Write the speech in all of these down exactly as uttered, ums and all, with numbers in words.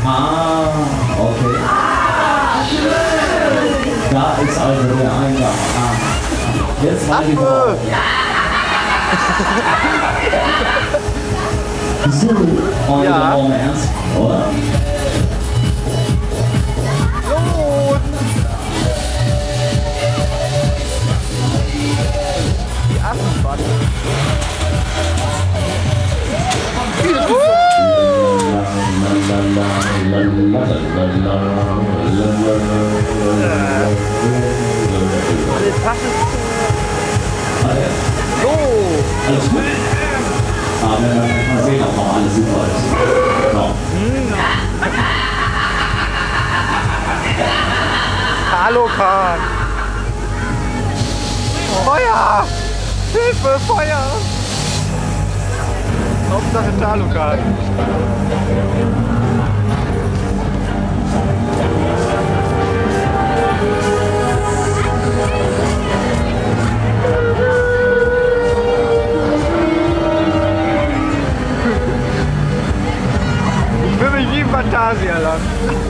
Ah, okay. Da ist also der Eingang. Ah. Jetzt mal die Frau. So, und Ja. ja. Im Ernst, oder? Los! Die Achterbahn. Alle Taschen. So. Alles gut? Aber wir werden mal sehen, ob noch alles super ist. No. Hallo Kahn. Feuer! Hilfe, Feuer! Hauptsache Talukan. Ich fühle mich wie im Phantasialand.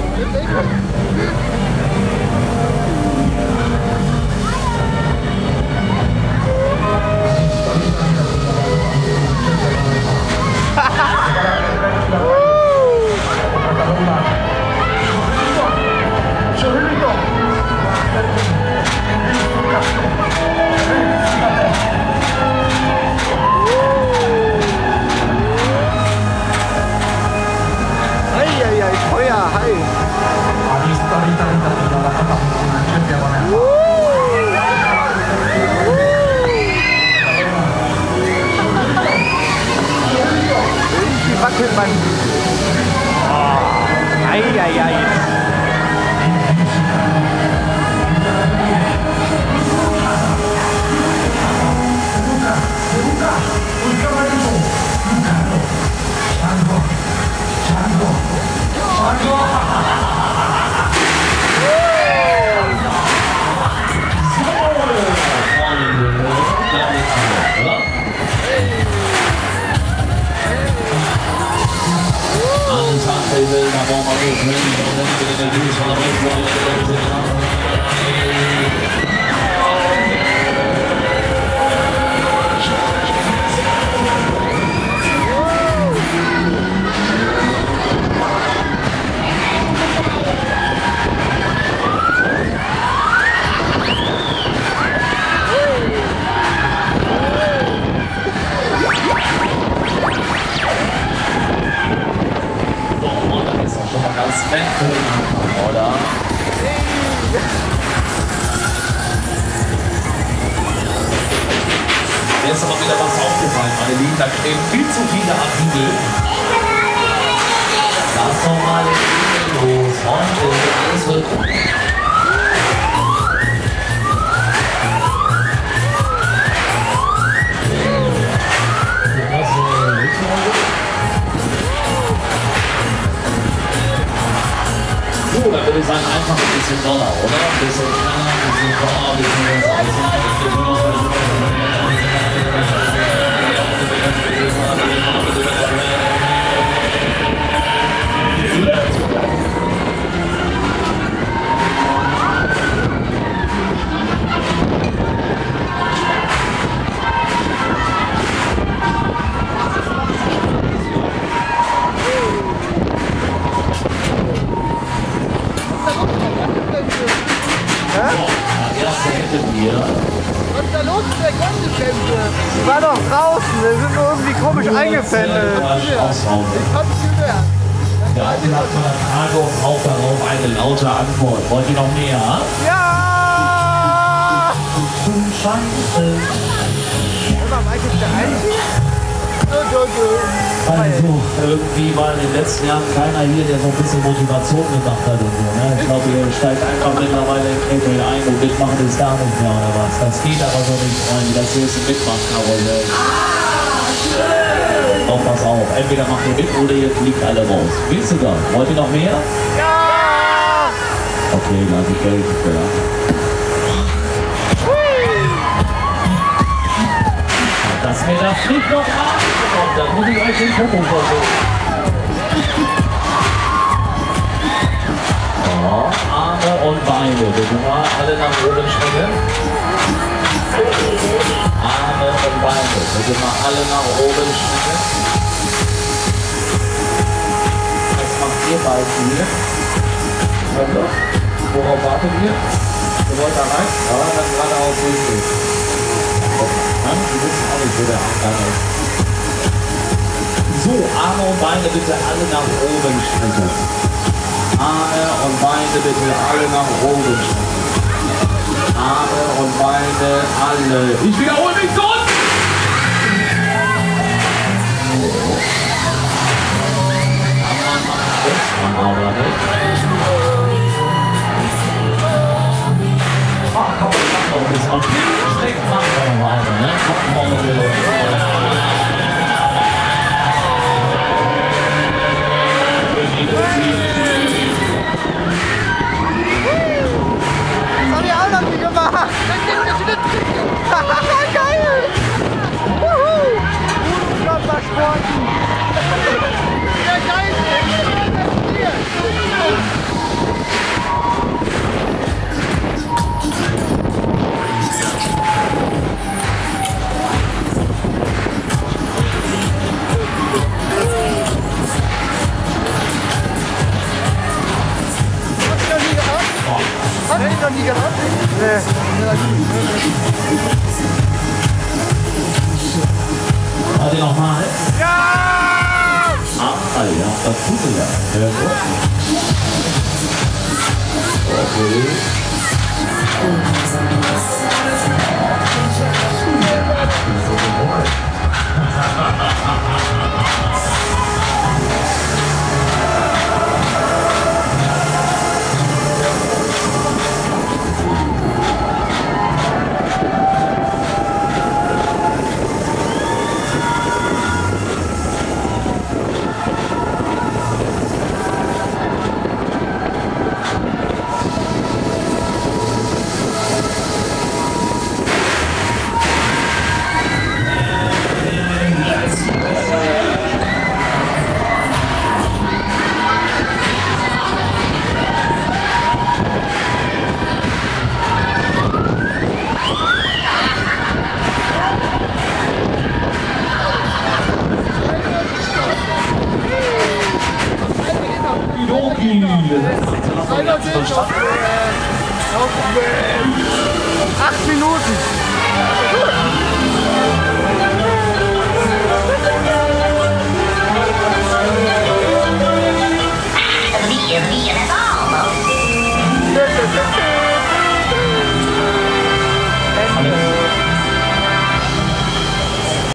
Eieiei, Feuer, heiß. Irgendwie wackelt man. Oh, eieiei. Oder? Mir ist aber wieder was aufgefallen, meine Lieben, da stehen viel zu viele Artikel. Lass doch mal den Igel los, Freunde, alles wird gut. So, dann würde ich sagen, einfach ein bisschen doller, oder? Ein bisschen schneller, ein bisschen doller, ein bisschen besser. Ich war doch draußen, wir sind nur irgendwie komisch eingependelt. Ich hab es gehört. Der alte hat von der Frage und braucht darauf eine laute Antwort. Wollt ihr noch mehr? Ja! Scheiße. Immer Mike ist der Einzige? Also, irgendwie war in den letzten Jahren keiner hier, der so ein bisschen Motivation gemacht hat und so. Ne? Ich glaube, ihr steigt einfach mittlerweile in K P ein und mitmachen ist gar nicht mehr oder was. Das geht aber so nicht, Freunde. Das hier ist ein Mitmachkarussell. Doch, pass auf. Entweder macht ihr mit oder ihr fliegt alle raus. Willst du da? Wollt ihr noch mehr? Ja! Okay, lass ich Geld. Ja. Dass mir das nicht noch ankommt, dann muss ich euch den Popo versuchen. Ja, Arme und Beine, bitte mal alle nach oben schwingen. Arme und Beine, bitte mal alle nach oben schwingen. Was macht ihr beiden hier? Also, worauf wartet ihr? Ihr wollt da rein? Ja, dann geradeaus durchgehen. Ja, die wissen auch nicht, wo der Angang ist. So, Arme und Beine bitte alle nach oben strecken. Arme und Beine bitte alle nach oben strecken. Arme und Beine alle. Ich wiederhole mich kurz! Aber nicht. Ach komm, mach doch ein bisschen. Streck, mach doch noch weiter, ne? Komm, komm, Das hab ich auch noch nie gemacht. Geil! Wuhu! Sporten. Ja, geil! Hat er noch nie gehabt? Nee. Warte nochmal. Ja! Ah, ja, das tut er ja. Sehr gut. Okay. Acht Minuten.